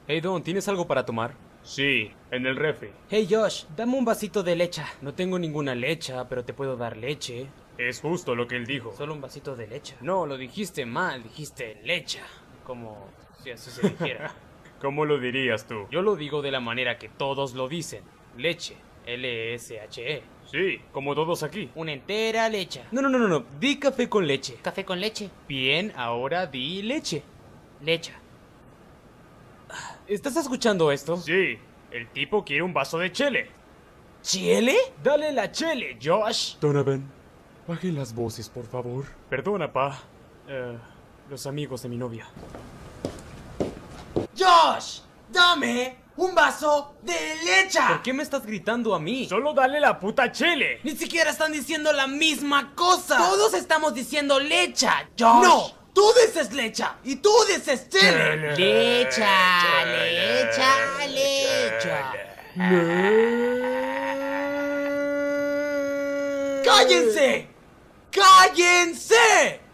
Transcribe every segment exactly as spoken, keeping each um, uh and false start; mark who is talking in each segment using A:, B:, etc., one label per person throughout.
A: Hey Don, ¿tienes algo para tomar?
B: Sí, en el refri.
A: Hey Josh, dame un vasito de leche. No tengo ninguna leche, pero te puedo dar leche.
B: Es justo lo que él dijo.
A: Solo un vasito de leche. No, lo dijiste mal, dijiste leche. Como si así se dijera.
B: ¿Cómo lo dirías tú?
A: Yo lo digo de la manera que todos lo dicen. Leche. L S H E.
B: Sí, como todos aquí.
A: Una entera leche. No, no, no, no, no. Di café con leche.
C: Café con leche.
A: Bien, ahora di leche.
C: Leche.
A: ¿Estás escuchando esto?
B: Sí, el tipo quiere un vaso de chele.
A: ¿Chele? Dale la chele, Josh.
D: Donovan, bajen las voces, por favor.
A: Perdona, pa. Eh, los amigos de mi novia.
E: Josh, dame un vaso de leche.
A: ¿Por qué me estás gritando a mí?
B: Solo dale la puta chele.
E: Ni siquiera están diciendo la misma cosa.
C: Todos estamos diciendo leche, Josh.
E: No, tú dices leche y tú dices chele.
C: Leche, leche, leche.
E: ¡Cállense! ¡Cállense!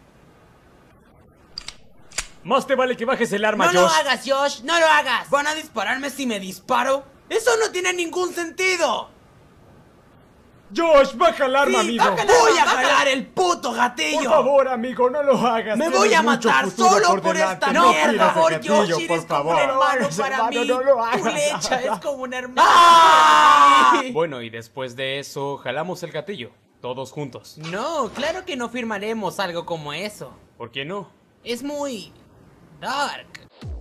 B: Más te vale que bajes el arma,
C: No lo
B: Josh.
C: hagas, Josh, no lo hagas.
E: ¿Van a dispararme si me disparo? ¡Eso no tiene ningún sentido!
B: Josh, baja el arma,
E: Sí,
B: amigo.
E: baja el arma, ¡voy a jalar el puto gatillo!
B: Por favor, amigo, no lo hagas.
E: ¡Me
B: Tienes
E: voy a
B: mucho
E: matar
B: futuro
E: solo
B: por
E: por
B: delante.
E: esta
B: No
E: mierda!
B: giras el
E: Por
B: gatillo,
E: favor, Josh,
B: por
E: eres como
B: favor.
E: un hermano
B: No,
E: para
B: hermano,
E: mí.
B: no lo
E: Tu
B: hagas.
E: leche es como un hermano.
C: ¡Ah!
A: Bueno, y después de eso, jalamos el gatillo. Todos juntos.
C: No, claro que no firmaremos algo como eso.
A: ¿Por qué no?
C: Es muy dark.